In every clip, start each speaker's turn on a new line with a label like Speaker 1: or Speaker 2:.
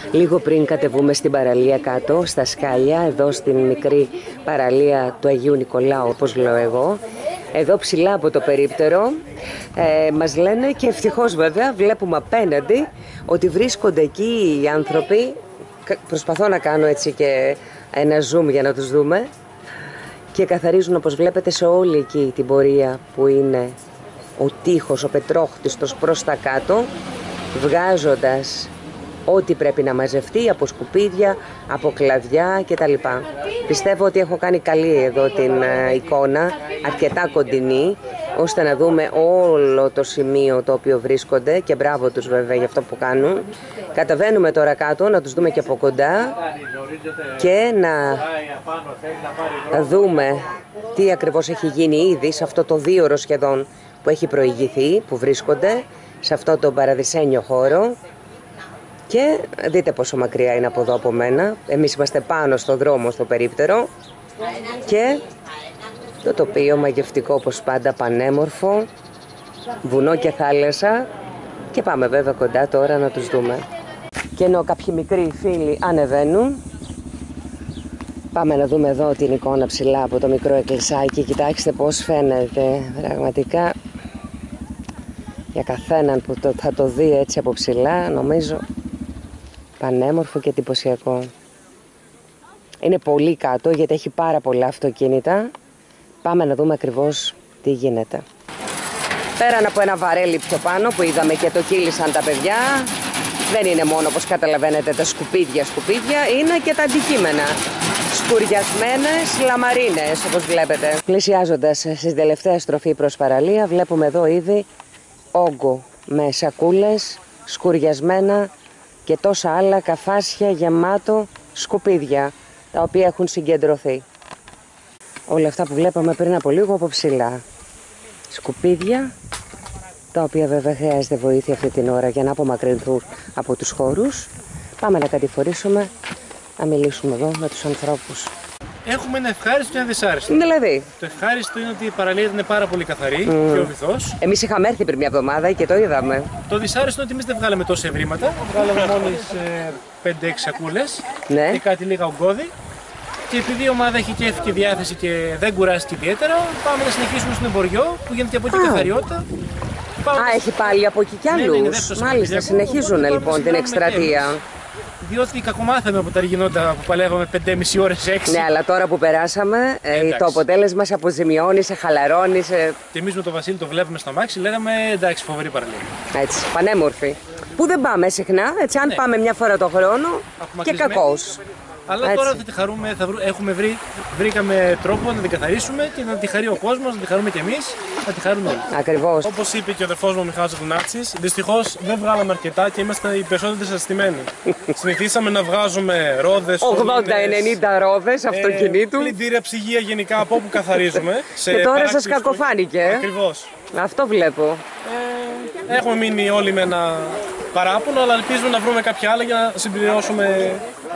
Speaker 1: Λίγο πριν κατεβούμε στην παραλία κάτω, στα σκάλια, εδώ στην μικρή παραλία του Αγίου Νικολάου, όπως λέω εγώ, εδώ ψηλά από το περίπτερο, μας λένε, και ευτυχώς βέβαια βλέπουμε απέναντι ότι βρίσκονται εκεί οι άνθρωποι. Προσπαθώ να κάνω έτσι και ένα zoom για να τους δούμε, και καθαρίζουν, όπως βλέπετε, σε όλη εκεί την πορεία που είναι ο τείχος, ο πετρόχτιστος προς τα κάτω, βγάζοντας ό,τι πρέπει να μαζευτεί από σκουπίδια, από κλαδιά κτλ. Πιστεύω ότι έχω κάνει καλή εδώ την εικόνα, αρκετά κοντινή, ώστε να δούμε όλο το σημείο το οποίο βρίσκονται, και μπράβο τους βέβαια για αυτό που κάνουν. Καταβαίνουμε τώρα κάτω να τους δούμε και από κοντά και να δούμε τι ακριβώς έχει γίνει ήδη σε αυτό το 2ωρο σχεδόν που έχει προηγηθεί, που βρίσκονται σε αυτό το παραδεισένιο χώρο. Και δείτε πόσο μακριά είναι από εδώ από μένα. Εμείς είμαστε πάνω στο δρόμο, στο περίπτερο, και το τοπίο μαγευτικό, όπως πάντα, πανέμορφο, βουνό και θάλασσα. Και πάμε βέβαια κοντά τώρα να τους δούμε. Και ενώ κάποιοι μικροί φίλοι ανεβαίνουν, πάμε να δούμε εδώ την εικόνα ψηλά από το μικρό εκκλησάκι. Κοιτάξτε πώς φαίνεται, πραγματικά για καθέναν που θα το δει έτσι από ψηλά, νομίζω πανέμορφο και εντυπωσιακό. Είναι πολύ κάτω γιατί έχει πάρα πολλά αυτοκίνητα. Πάμε να δούμε ακριβώς τι γίνεται. Πέραν από ένα βαρέλι πιο πάνω που είδαμε και το κύλησαν τα παιδιά, δεν είναι μόνο, όπως καταλαβαίνετε, τα σκουπίδια, είναι και τα αντικείμενα. Σκουριασμένες λαμαρίνες, όπως βλέπετε. Πλησιάζοντας στην τελευταία στροφή προς παραλία, βλέπουμε εδώ ήδη όγκο με σακούλες, σκουριασμένα και τόσα άλλα καφάσια γεμάτο σκουπίδια, τα οποία έχουν συγκεντρωθεί. Όλα αυτά που βλέπαμε πριν από λίγο από ψηλά. Σκουπίδια, τα οποία βέβαια χρειάζεται βοήθεια αυτή την ώρα για να απομακρυνθούν από τους χώρους. Πάμε να κατηφορήσουμε, να μιλήσουμε εδώ με τους ανθρώπους.
Speaker 2: Έχουμε ένα ευχάριστο και ένα δυσάρεστο.
Speaker 1: Δηλαδή,
Speaker 2: το ευχάριστο είναι ότι η παραλία ήταν πάρα πολύ καθαρή και ο βυθός.
Speaker 1: Εμείς είχαμε έρθει πριν μια εβδομάδα και το είδαμε.
Speaker 2: Το δυσάρεστο είναι ότι εμείς δεν βγάλαμε τόσα ευρήματα. Βγάλαμε μόλις 5-6 σακούλες,
Speaker 1: Ναι.
Speaker 2: και κάτι λίγα ογκώδη. Και επειδή η ομάδα έχει κέφι και διάθεση και δεν κουράστηκε ιδιαίτερα, πάμε να συνεχίσουμε στον εμποριό που γίνεται από εκεί καθαριότητα.
Speaker 1: Έχει πάλι από εκεί κι άλλους. Μάλιστα, συνεχίζουν λοιπόν την εκστρατεία.
Speaker 2: Διότι κακομάθαμε από τα γινόντα που παλεύαμε 5,5 ώρες, 6.
Speaker 1: Ναι, αλλά τώρα που περάσαμε, το αποτέλεσμα σε αποζημιώνει, σε χαλαρώνει.
Speaker 2: Και εμείς με τον Βασίλη το βλέπουμε στο αμάξι, λέγαμε εντάξει, φοβερή παραλία.
Speaker 1: Έτσι, πανέμορφη. Που δεν πάμε συχνά, έτσι, αν πάμε μια φορά το χρόνο, και κακώς.
Speaker 2: Αλλά
Speaker 1: έτσι.
Speaker 2: Τώρα θα τη χαρούμε, βρήκαμε τρόπο να την καθαρίσουμε και να τη χαρεί ο κόσμος, να τη χαρούμε κι εμείς, να τη χαρούν όλοι.
Speaker 1: Ακριβώς.
Speaker 2: Όπως είπε και ο αδερφός μου ο Μιχάλης Γουνάτσης, δυστυχώς δεν βγάλαμε αρκετά και είμαστε οι περισσότεροι δυσαρεστημένοι. Συνηθίσαμε να βγάζουμε ρόδες,
Speaker 1: 80-90 ρόδες αυτοκινήτου.
Speaker 2: Πλυντήρια, ψυγεία γενικά από όπου καθαρίζουμε.
Speaker 1: Και τώρα σας κακοφάνηκε.
Speaker 2: Ακριβώς.
Speaker 1: Αυτό βλέπω.
Speaker 2: Έχουμε μείνει όλοι με ένα παράπονο, αλλά ελπίζουμε να βρούμε κάποια άλλα για να συμπληρώσουμε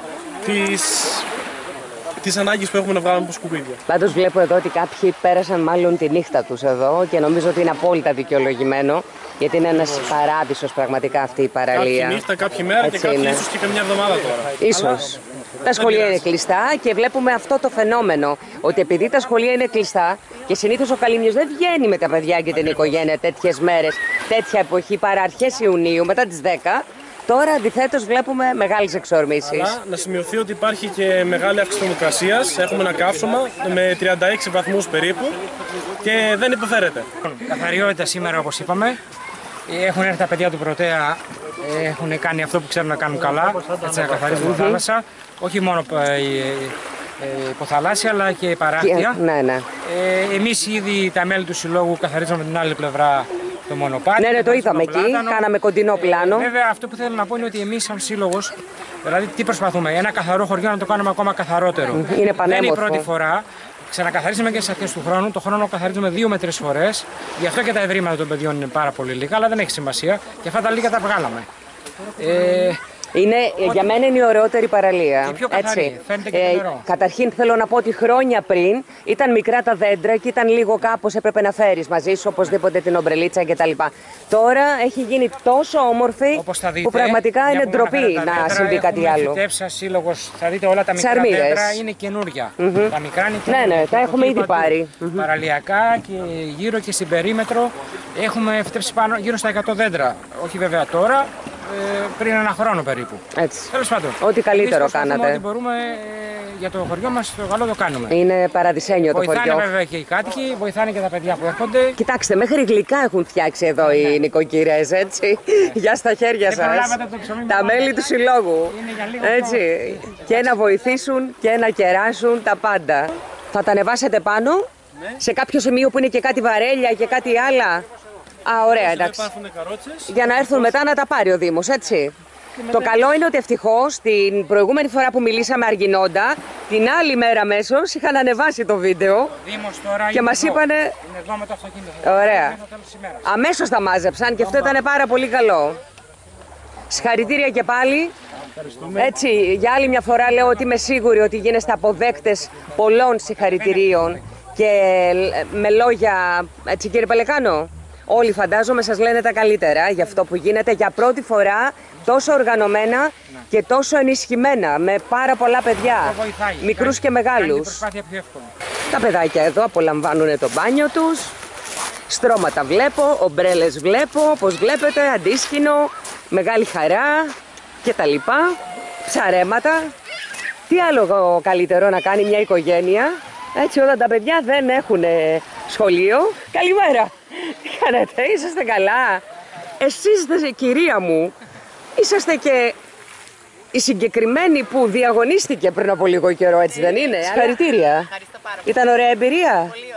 Speaker 2: τις ανάγκες που έχουμε να βγάλουμε από σκουπίδια.
Speaker 1: Πάντως βλέπω εδώ ότι κάποιοι πέρασαν μάλλον τη νύχτα τους εδώ και νομίζω ότι είναι απόλυτα δικαιολογημένο, γιατί είναι ένας παράδεισος πραγματικά αυτή η παραλία.
Speaker 2: Κάποιοι νύχτα, κάποιοι μέρα, έτσι και κάποιοι ίσως και καμιά εβδομάδα τώρα.
Speaker 1: Ίσως. Τα σχολεία είναι κλειστά και βλέπουμε αυτό το φαινόμενο, ότι επειδή τα σχολεία είναι κλειστά και συνήθως ο Καλύμνιος δεν βγαίνει με τα παιδιά και την οικογένεια τέτοιες μέρες, τέτοια εποχή, παρά αρχές Ιουνίου, μετά τις 10, τώρα αντιθέτως βλέπουμε μεγάλες εξορμήσεις.
Speaker 2: Αλλά να σημειωθεί ότι υπάρχει και μεγάλη αύξηση θερμοκρασίας. Έχουμε ένα καύσωμα με 36 βαθμούς περίπου και δεν υποφέρεται.
Speaker 3: Καθαριότητα σήμερα, όπως είπαμε. Έχουν έρθει τα παιδιά του Πρωτέα, έχουν κάνει αυτό που ξέρουν να κάνουν καλά, έτσι να καθαρίζουν τη θάλασσα. Όχι μόνο υποθαλάσσια, αλλά και παράκτια.
Speaker 1: Ναι.
Speaker 3: Εμείς ήδη τα μέλη του συλλόγου καθαρίζαμε την άλλη πλευρά το μονοπάτι.
Speaker 1: Ναι, το είδαμε εκεί, κάναμε κοντινό πλάνο.
Speaker 3: Βέβαια, αυτό που θέλω να πω είναι ότι εμείς, σαν σύλλογος, δηλαδή τι προσπαθούμε, ένα καθαρό χωριό να το κάνουμε ακόμα καθαρότερο.
Speaker 1: Είναι πανέμορφο.
Speaker 3: Δεν είναι η πρώτη φορά. Ξανακαθαρίσαμε και στις αρχές του χρόνου. Το χρόνο καθαρίζουμε 2 με 3 φορές. Γι' αυτό και τα ευρήματα των παιδιών είναι πάρα πολύ λίγα, αλλά δεν έχει σημασία. Και αυτά τα λίγα τα βγάλαμε.
Speaker 1: Για μένα είναι η ωραιότερη παραλία.
Speaker 3: Και πιο καθαρή, φαίνεται και το νερό.
Speaker 1: Καταρχήν θέλω να πω ότι χρόνια πριν ήταν μικρά τα δέντρα και ήταν λίγο κάπως έπρεπε να φέρεις μαζί σου οπωσδήποτε την ομπρελίτσα κτλ. Τώρα έχει γίνει τόσο όμορφη που πραγματικά είναι ντροπή να συμβεί κάτι άλλο.
Speaker 3: Φυτέψα σύλλογος, θα δείτε όλα τα μικρά δέντρα είναι καινούρια. Τα μικρά είναι καινούρια.
Speaker 1: Ναι, τα έχουμε ήδη πάρει.
Speaker 3: Παραλιακά και γύρω και στην περίμετρο έχουμε φυτέψει πάνω γύρω στα 100 δέντρα. Όχι βέβαια τώρα, πριν ένα χρόνο περίπου.
Speaker 1: Έτσι.
Speaker 3: Τέλος πάντων.
Speaker 1: Ό,τι καλύτερο κάνατε.
Speaker 3: Ό,τι μπορούμε για το χωριό μας, το καλό το κάνουμε.
Speaker 1: Είναι παραδεισένιο το χωριό.
Speaker 3: Βοηθάνε βέβαια και οι κάτοικοι, βοηθάνε και τα παιδιά που έρχονται.
Speaker 1: Κοιτάξτε, μέχρι γλυκά έχουν φτιάξει εδώ οι νοικοκυρές, έτσι. Γεια στα χέρια σας. Τα μέλη του συλλόγου. Έτσι. Και να βοηθήσουν και να κεράσουν τα πάντα. Θα τα ανεβάσετε πάνω σε κάποιο σημείο που είναι και κάτι βαρέλια και κάτι άλλα. Ωραία, εντάξει. Για να έρθουν μετά να τα πάρει ο Δήμος, έτσι. Το καλό είναι ότι ευτυχώς την προηγούμενη φορά που μιλήσαμε αργινόντα, την άλλη μέρα αμέσως είχαν ανεβάσει το βίντεο και μας είπανε.
Speaker 3: Είναι εδώ με το αυτοκίνητο.
Speaker 1: Ωραία. Αμέσως τα μάζεψαν και αυτό ήταν πάρα πολύ καλό. Συγχαρητήρια και πάλι. Έτσι, για άλλη μια φορά λέω ότι είμαι σίγουρη ότι γίνεστε αποδέκτες πολλών συγχαρητηρίων και με λόγια, έτσι κύριε Παλεκάνο. Όλοι φαντάζομαι σας λένε τα καλύτερα για αυτό που γίνεται για πρώτη φορά τόσο οργανωμένα και τόσο ενισχυμένα με πάρα πολλά παιδιά, μικρούς και μεγάλους. Τα παιδάκια εδώ απολαμβάνουν το μπάνιο τους, στρώματα βλέπω, ομπρέλες βλέπω, όπως βλέπετε, αντίσχυνο, μεγάλη χαρά και τα λοιπά, ψαρέματα. Τι άλλο καλύτερο να κάνει μια οικογένεια, έτσι όταν τα παιδιά δεν έχουν σχολείο. Καλημέρα! Τι κάνετε, είσαστε καλά? Εσείς, κυρία μου, είσαστε και η συγκεκριμένη που διαγωνίστηκε πριν από λίγο καιρό, έτσι δεν είναι? Συγχαρητήρια.
Speaker 4: Ευχαριστώ πάρα πολύ.
Speaker 1: Ήταν ωραία εμπειρία?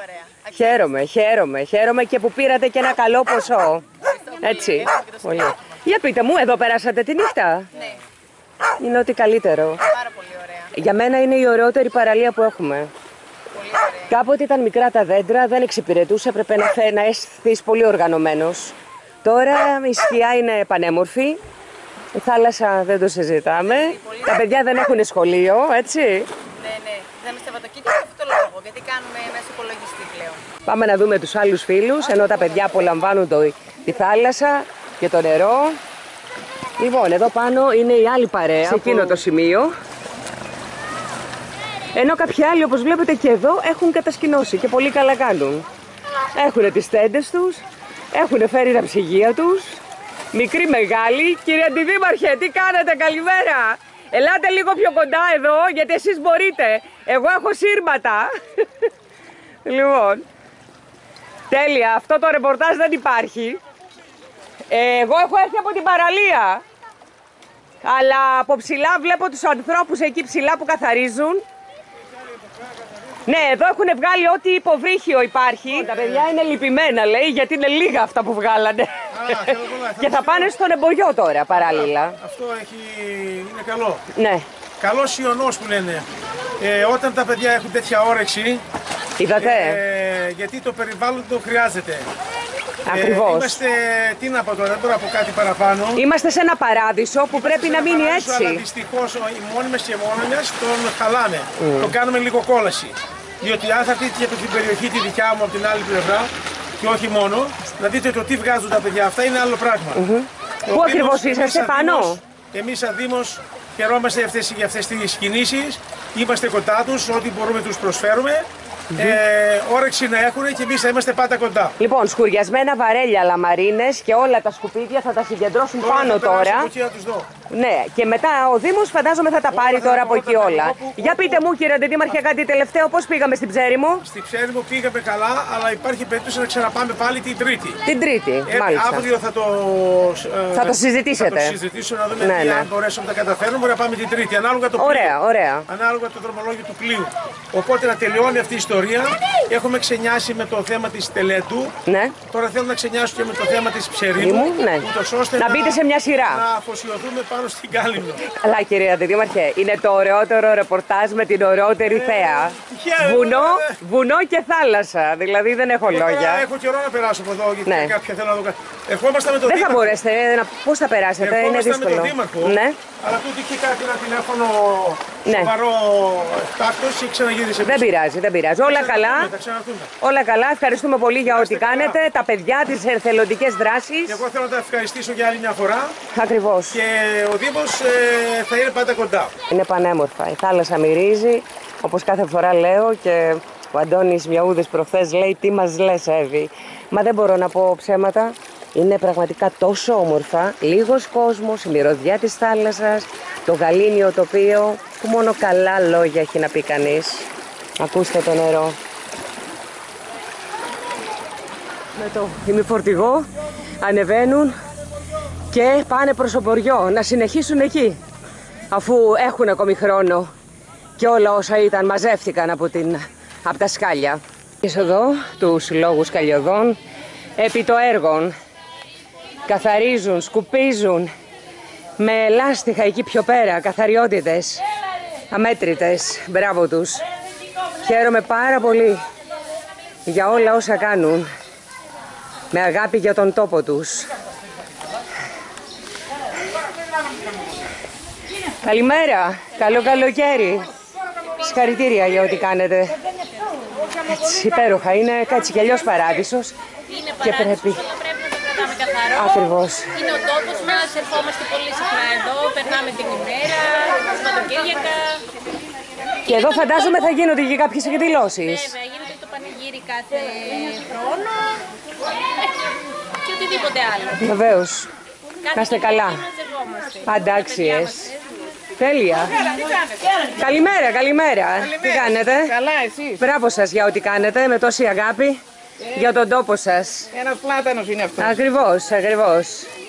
Speaker 4: Πολύ ωραία.
Speaker 1: Χαίρομαι και που πήρατε και ένα καλό ποσό. Έτσι. Πολύ. Για πείτε μου, εδώ περάσατε τη νύχτα?
Speaker 4: Ναι.
Speaker 1: Είναι ό,τι καλύτερο.
Speaker 4: Πάρα πολύ ωραία.
Speaker 1: Για μένα είναι η ωραιότερη παραλία που έχουμε.
Speaker 4: Πολύ ωραία.
Speaker 1: Κάποτε ήταν μικρά τα δέντρα, δεν εξυπηρετούσε, έπρεπε να αισθείς πολύ οργανωμένος. Τώρα η σκιά είναι πανέμορφη, η θάλασσα δεν το συζητάμε, τα παιδιά δεν έχουν σχολείο, έτσι.
Speaker 4: Ναι. Δεν είμαστε Σαββατοκύριακο για αυτό το λόγο, γιατί κάνουμε μέσα υπολογιστή πλέον.
Speaker 1: Πάμε να δούμε τους άλλους φίλους, ενώ τα παιδιά απολαμβάνουν τη θάλασσα και το νερό. Λοιπόν, εδώ πάνω είναι η άλλη παρέα, σε εκείνο το σημείο. Ενώ κάποιοι άλλοι, όπως βλέπετε και εδώ, έχουν κατασκηνώσει και πολύ καλά κάνουν. Έχουν τις τέντες τους, έχουν φέρει τα ψυγεία τους, μικροί μεγάλοι. Κύριε Αντιδήμαρχε, τι κάνετε, καλημέρα! Ελάτε λίγο πιο κοντά εδώ, γιατί εσείς μπορείτε. Εγώ έχω σύρματα. Λοιπόν, τέλεια, αυτό το ρεπορτάζ δεν υπάρχει. Εγώ έχω έρθει από την παραλία. Αλλά από ψηλά βλέπω τους ανθρώπους εκεί ψηλά που καθαρίζουν. Ναι, εδώ έχουν βγάλει ό,τι υποβρύχιο υπάρχει. Τα παιδιά είναι λυπημένα, λέει, γιατί είναι λίγα αυτά που βγάλανε. Και θα πάνε στον εμποριό τώρα, παράλληλα.
Speaker 5: Αυτό είναι καλό.
Speaker 1: Ναι.
Speaker 5: Καλός ιονός που λένε. Όταν τα παιδιά έχουν τέτοια όρεξη,
Speaker 1: είδατε.
Speaker 5: Γιατί το περιβάλλον το χρειάζεται.
Speaker 1: Ακριβώς.
Speaker 5: Είμαστε, τι να πω τώρα, δεν μπορώ να πω κάτι παραπάνω.
Speaker 1: Είμαστε σε ένα παράδεισο που πρέπει να μείνει έτσι.
Speaker 5: Αλλά δυστυχώς οι μόνοι μας και μόνοι μας τον χαλάμε. Τον κάνουμε λίγο κόλαση. Διότι αν θα δείτε και από την περιοχή τη δικιά μου από την άλλη πλευρά, και όχι μόνο, να δείτε το τι βγάζουν τα παιδιά. Αυτά είναι άλλο πράγμα.
Speaker 1: Πού ακριβώς είσαστε, πάνω?
Speaker 5: Εμείς σαν Δήμος χαιρόμαστε για αυτές τις κινήσεις. Είμαστε κοντά τους, ό,τι μπορούμε τους προσφέρουμε. Όρεξη να έχουν και εμείς θα είμαστε πάντα κοντά.
Speaker 1: Λοιπόν, σκουριασμένα βαρέλια, λαμαρίνες και όλα τα σκουπίδια θα τα συγκεντρώσουν πάνω τώρα. Ναι, και μετά ο Δήμος φαντάζομαι θα τα πάρει τώρα από εκεί όλα. Για πείτε μου, κύριε Αντιδήμαρχε, κάτι τελευταίο, πώς πήγαμε στην Ψέριμο?
Speaker 5: Στην Ψέριμο πήγαμε καλά, αλλά υπάρχει περίπτωση να ξαναπάμε πάλι την Τρίτη.
Speaker 1: Την Τρίτη, μάλιστα.
Speaker 5: Αύριο
Speaker 1: θα το συζητήσετε.
Speaker 5: Θα το συζητήσω να δούμε αν μπορέσουμε να τα καταφέρουμε. Μπορεί να πάμε την Τρίτη, ανάλογα το
Speaker 1: ωραία.
Speaker 5: Ανάλογα το δρομολόγιο του πλοίου. Οπότε να τελειώνει αυτή η ιστορία. ιστορία. Έχουμε ξενιάσει με το θέμα της τελέτου.
Speaker 1: Ναι.
Speaker 5: Τώρα θέλω να ξενιάσω και με το θέμα της ψερίμου.
Speaker 1: Ναι.
Speaker 5: Ούτως ώστε
Speaker 1: Να μπείτε σε μια σειρά.
Speaker 5: Να αφοσιωθούμε πάνω στην Κάλυμνο.
Speaker 1: Αλλά κυρία Αντιδήμαρχε, είναι το ωραιότερο ρεπορτάζ με την ωραιότερη θέα. Βουνό και θάλασσα. Δηλαδή δεν έχω λόγια.
Speaker 5: Έχω καιρό να περάσω από εδώ γιατί
Speaker 1: Ναι.
Speaker 5: κάποια θέλω να δω. Ερχόμαστε με τον
Speaker 1: Δεν θα
Speaker 5: Δήμαρχο.
Speaker 1: μπορέσετε. Πώς θα περάσετε, είναι
Speaker 5: Ερχόμαστε με
Speaker 1: δύσκολο.
Speaker 5: τον Δήμαρχο.
Speaker 1: Ναι.
Speaker 5: Αλλά τούτη είχε κάτι ένα τηλέφωνο
Speaker 1: Ναι.
Speaker 5: σοβαρό τάκτος και ξαναγύρισε.
Speaker 1: Δεν πειράζει, δεν πειράζει. Όλα καλά.
Speaker 5: Θα ξαναρθούμε.
Speaker 1: Όλα καλά. Ευχαριστούμε πολύ για ό,τι κάνετε. Τα παιδιά, τις εθελοντικές δράσεις.
Speaker 5: Και εγώ θέλω να τα ευχαριστήσω για άλλη μια φορά.
Speaker 1: Ακριβώς.
Speaker 5: Και ο Δήμος θα είναι πάντα κοντά.
Speaker 1: Είναι πανέμορφα. Η θάλασσα μυρίζει, όπως κάθε φορά λέω, και ο Αντώνης Μιαούδης προχθές λέει τι μας λες, Εύη. Μα δεν μπορώ να πω ψέματα. Είναι πραγματικά τόσο όμορφα. Λίγος κόσμος, η μυρωδιά της θάλασσας, το γαλήνιο τοπίο που μόνο καλά λόγια έχει να πει κανείς. Ακούστε το νερό. Με το ημιφορτηγό ανεβαίνουν και πάνε προς το Ποριό να συνεχίσουν εκεί, αφού έχουν ακόμη χρόνο και όλα όσα ήταν μαζεύτηκαν από τα σκάλια. Και εδώ τους συλλόγους σκαλιωδών επί το έργων καθαρίζουν, σκουπίζουν με λάστιχα εκεί πιο πέρα, καθαριότητες αμέτρητες. Μπράβο τους. Χαίρομαι πάρα πολύ για όλα όσα κάνουν με αγάπη για τον τόπο τους. Καλημέρα, καλό καλοκαίρι. Συγχαρητήρια για ό,τι κάνετε. Έτσι, υπέροχα, είναι έτσι κι αλλιώς παράδεισος.
Speaker 4: Είναι
Speaker 1: Και
Speaker 4: παράδεισος,
Speaker 1: πρέπει.
Speaker 4: αλλά πρέπει να το κρατάμε καθαρό.
Speaker 1: Ακριβώς.
Speaker 4: Είναι ο τόπος μας, ερχόμαστε πολύ συχνά εδώ, περνάμε την ημέρα, Σαββατοκύριακα.
Speaker 1: Και εδώ φαντάζομαι θα γίνονται και κάποιες εκδηλώσεις.
Speaker 4: Βέβαια, γίνεται το πανηγύρι κάθε χρόνο και οτιδήποτε άλλο.
Speaker 1: Βεβαίως.
Speaker 4: Κάθε
Speaker 1: Να είστε
Speaker 4: Κυριακή
Speaker 1: καλά.
Speaker 4: μαζευόμαστε.
Speaker 1: Αντάξιες. Τέλεια. Καλημέρα, καλημέρα. Τι κάνετε?
Speaker 6: Καλά, εσείς.
Speaker 1: Μπράβο σας για ό,τι κάνετε με τόση αγάπη για τον τόπο σας.
Speaker 6: Ένας πλάτανος είναι αυτό.
Speaker 1: Ακριβώς, ακριβώς.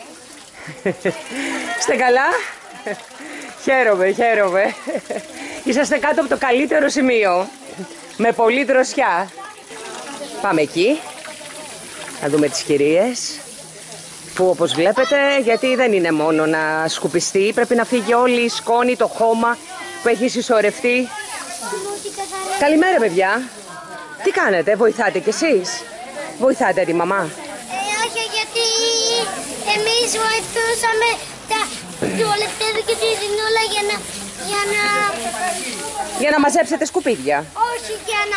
Speaker 1: Είστε καλά? Χαίρομαι, χαίρομαι. Είσαστε κάτω από το καλύτερο σημείο. Με πολλή δροσιά. Πάμε εκεί. Να δούμε τις κυρίες. Που όπως βλέπετε, γιατί δεν είναι μόνο να σκουπιστεί, πρέπει να φύγει όλη η σκόνη, το χώμα που έχει συσσωρευτεί. Καλημέρα παιδιά. Τι κάνετε, βοηθάτε κι εσείς? Βοηθάτε τη μαμά?
Speaker 7: Όχι, γιατί εμείς βοηθούσαμε τα τουαλετέδα και τη δινούλα
Speaker 1: Για να μαζέψετε σκουπίδια.
Speaker 7: όχι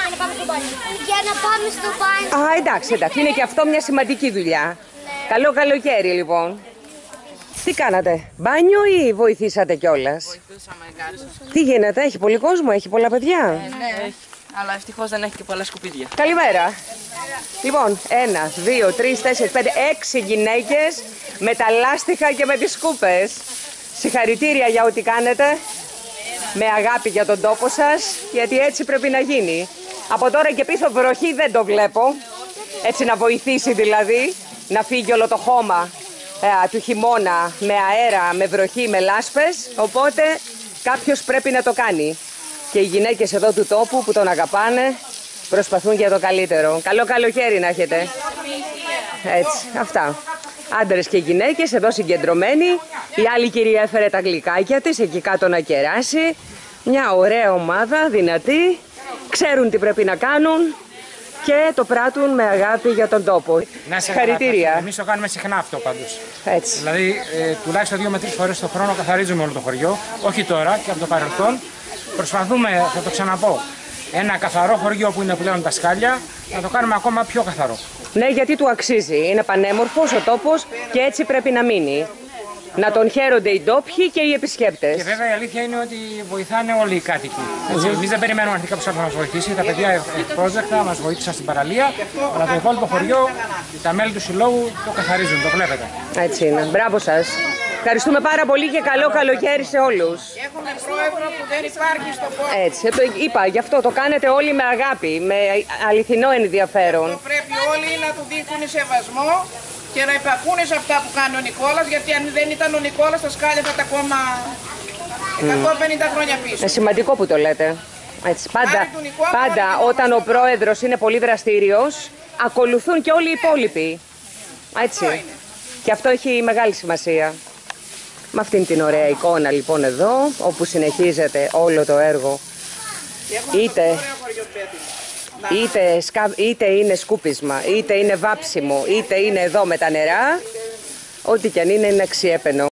Speaker 7: για να πάμε στο μπάνιο.
Speaker 1: Α, εντάξει, εντάξει. Είναι και αυτό μια σημαντική δουλειά. Καλό καλοκαίρι λοιπόν. Τι κάνατε, μπάνιο ή βοηθήσατε κιόλας?
Speaker 8: Βοηθούσαμε κάτι.
Speaker 1: Τι γίνεται, έχει πολύ κόσμο, έχει πολλά παιδιά?
Speaker 8: Ναι, έχει. Αλλά ευτυχώς δεν έχει και πολλά σκουπίδια.
Speaker 1: Καλημέρα. Λοιπόν, 1, 2, 3, 4, 5, 6 γυναίκες με τα λάστιχα και με τις σκούπες. Συγχαρητήρια για ό,τι κάνετε. Με αγάπη για τον τόπο σας, γιατί έτσι πρέπει να γίνει. Από τώρα και πίσω βροχή δεν το βλέπω. Έτσι να βοηθήσει δηλαδή, να φύγει όλο το χώμα του χειμώνα με αέρα, με βροχή, με λάσπες. Οπότε κάποιος πρέπει να το κάνει. Και οι γυναίκες εδώ του τόπου που τον αγαπάνε προσπαθούν για το καλύτερο. Καλό καλοκαίρι να έχετε. Έτσι, αυτά. Άντρες και γυναίκες εδώ συγκεντρωμένοι. Η άλλη κυρία έφερε τα γλυκάκια της εκεί κάτω να κεράσει. Μια ωραία ομάδα, δυνατή. Ξέρουν τι πρέπει να κάνουν και το πράττουν με αγάπη για τον τόπο. Συγχαρητήρια.
Speaker 3: Εμείς το κάνουμε συχνά αυτό πάντως.
Speaker 1: Έτσι.
Speaker 3: Δηλαδή, τουλάχιστον 2 με 3 φορές το χρόνο καθαρίζουμε όλο το χωριό. Όχι τώρα και από το παρελθόν. Προσπαθούμε, θα το ξαναπώ, ένα καθαρό χωριό που είναι πλέον τα σκάλια, να το κάνουμε ακόμα πιο καθαρό.
Speaker 1: Ναι, γιατί του αξίζει. Είναι πανέμορφος ο τόπος και έτσι πρέπει να μείνει. Να τον χαίρονται οι ντόπιοι και οι επισκέπτες.
Speaker 3: Και βέβαια η αλήθεια είναι ότι βοηθάνε όλοι οι κάτοικοι. Εμείς δεν περιμένουμε αρχικά κάποιος άλλος να μας βοηθήσει. Τα παιδιά ευπρόσδεκτα μας βοήθησαν στην παραλία. Αλλά το υπόλοιπο χωριό, τα μέλη του συλλόγου το καθαρίζουν, το βλέπετε.
Speaker 1: Έτσι είναι. Μπράβο σας. Ευχαριστούμε πάρα πολύ και καλό καλοκαίρι σε όλους.
Speaker 6: Έχουμε πρόεδρο που δεν υπάρχει στο πόρτο.
Speaker 1: Έτσι, το είπα, γι' αυτό το κάνετε όλοι με αγάπη, με αληθινό ενδιαφέρον.
Speaker 6: Πρέπει όλοι να του δείχνουν σεβασμό και να υπακούνε σε αυτά που κάνει ο Νικόλας, γιατί αν δεν ήταν ο Νικόλας τα σκάλια θα τα ακόμα 150 χρόνια πίσω.
Speaker 1: Είναι σημαντικό που το λέτε. Έτσι, πάντα όταν ο πρόεδρος είναι πολύ δραστήριος, ακολουθούν και όλοι οι υπόλοιποι. Έτσι. Και αυτό έχει μεγάλη σημασία. Με αυτήν την ωραία εικόνα λοιπόν εδώ, όπου συνεχίζεται όλο το έργο, είτε είναι σκούπισμα, είτε είναι βάψιμο, είτε είναι εδώ με τα νερά, ό,τι κι αν είναι αξιέπαινο.